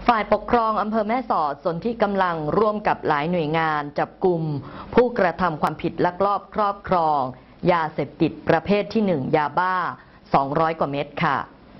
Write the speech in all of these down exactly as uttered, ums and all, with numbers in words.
ฝ่ายปกครองอำเภอแม่สอดสนที่กำลังร่วมกับหลายหน่วยงานจับกลุ่มผู้กระทำความผิดลักลอบครอบครองยาเสพติดประเภทที่หนึ่งยาบ้าสองร้อยกว่าเม็ดค่ะ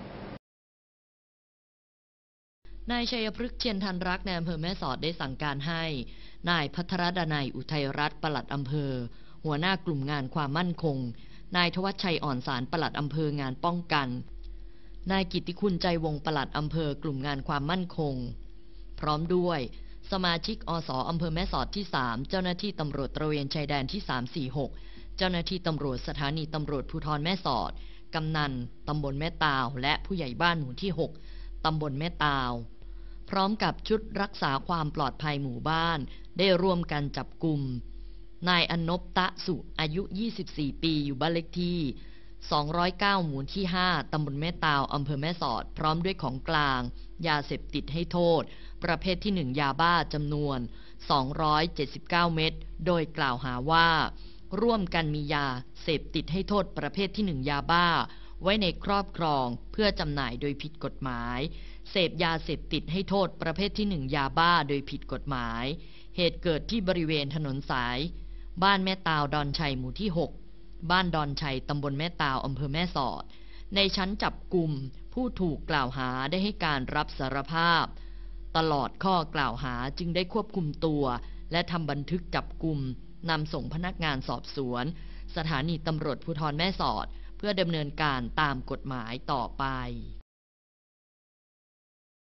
นายชัยพฤกษ์เชียนทันรักในอำเภอแม่สอดได้สั่งการให้นายภัทรดนัยอุทัยรัตน์ปลัดอำเภอหัวหน้ากลุ่มงานความมั่นคงนายทวัชชัยอ่อนสารปลัดอำเภองานป้องกันนายกิตติคุณใจวงศ์ปลัดอำเภอกลุ่มงานความมั่นคงพร้อมด้วยสมาชิกอสอำเภอแม่สอดที่สามเจ้าหน้าที่ตำรวจตระเวนชายแดนที่สาม สี่ หกเจ้าหน้าที่ตำรวจสถานีตำรวจภูธรแม่สอดกำนันตำบลแม่ตาวและผู้ใหญ่บ้านหมู่ที่หกตำบลแม่ตาวพร้อมกับชุดรักษาความปลอดภัยหมู่บ้านได้ร่วมกันจับกุมนายอนบตะสุอายุยี่สิบสี่ปีอยู่บ้านเลขที่สองร้อยเก้าหมู่ที่ห้าตำบลแม่ตาวอำเภอแม่สอดพร้อมด้วยของกลางยาเสพติดให้โทษประเภทที่หนึ่งยาบ้าจำนวนสองร้อยเจ็ดสิบเก้าเม็ดโดยกล่าวหาว่าร่วมกันมียาเสพติดให้โทษประเภทที่หนึ่งยาบ้าไว้ในครอบครองเพื่อจำหน่ายโดยผิดกฎหมายเสพยาเสพติดให้โทษประเภทที่หนึ่งยาบ้าโดยผิดกฎหมายเหตุเกิดที่บริเวณถนนสายบ้านแม่ตาวดอนชัยหมู่ที่หกบ้านดอนชัยตำบลแม่ตาวอำเภอแม่สอดในชั้นจับกุมผู้ถูกกล่าวหาได้ให้การรับสารภาพตลอดข้อกล่าวหาจึงได้ควบคุมตัวและทำบันทึกจับกุมนำส่งพนักงานสอบสวนสถานีตำรวจภูธรแม่สอดเพื่อดำเนินการตามกฎหมายต่อไป